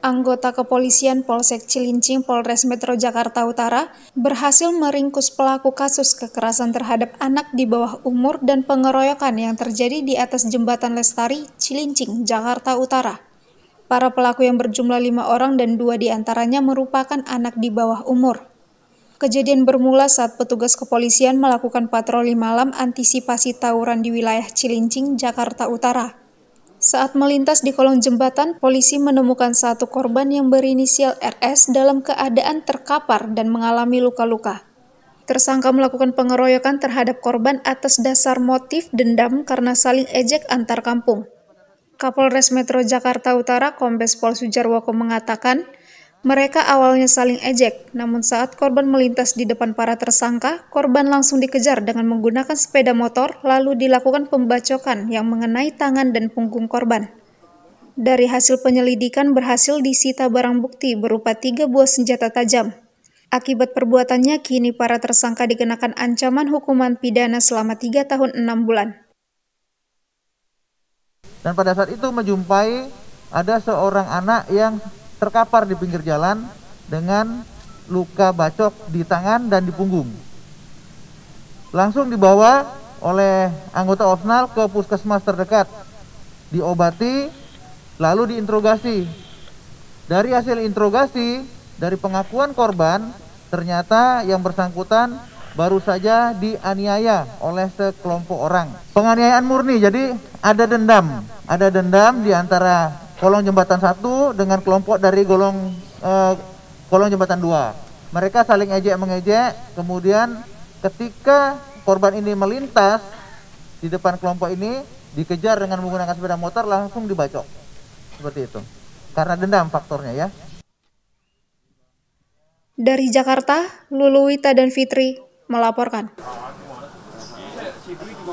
Anggota kepolisian Polsek Cilincing Polres Metro Jakarta Utara berhasil meringkus pelaku kasus kekerasan terhadap anak di bawah umur dan pengeroyokan yang terjadi di atas jembatan Lestari, Cilincing, Jakarta Utara. Para pelaku yang berjumlah 5 orang dan 2 diantaranya merupakan anak di bawah umur. Kejadian bermula saat petugas kepolisian melakukan patroli malam antisipasi tawuran di wilayah Cilincing, Jakarta Utara. Saat melintas di kolong jembatan, polisi menemukan satu korban yang berinisial RS dalam keadaan terkapar dan mengalami luka-luka. Tersangka melakukan pengeroyokan terhadap korban atas dasar motif dendam karena saling ejek antar kampung. Kapolres Metro Jakarta Utara, Kombes Pol Sujarwoko mengatakan, mereka awalnya saling ejek, namun saat korban melintas di depan para tersangka, korban langsung dikejar dengan menggunakan sepeda motor, lalu dilakukan pembacokan yang mengenai tangan dan punggung korban. Dari hasil penyelidikan berhasil disita barang bukti berupa 3 buah senjata tajam. Akibat perbuatannya, kini para tersangka dikenakan ancaman hukuman pidana selama 3 tahun 6 bulan. Dan pada saat itu menjumpai ada seorang anak yang terkapar di pinggir jalan dengan luka bacok di tangan dan di punggung. Langsung dibawa oleh anggota OSNAL ke puskesmas terdekat, diobati, lalu diinterogasi. Dari hasil interogasi, dari pengakuan korban, ternyata yang bersangkutan baru saja dianiaya oleh sekelompok orang. Penganiayaan murni, jadi ada dendam di antara kolong jembatan 1 dengan kelompok dari kolong jembatan 2. Mereka saling ejek-mengejek, kemudian ketika korban ini melintas di depan kelompok ini, dikejar dengan menggunakan sepeda motor, langsung dibacok. Seperti itu. Karena dendam faktornya ya. Dari Jakarta, Luluwita dan Fitri melaporkan.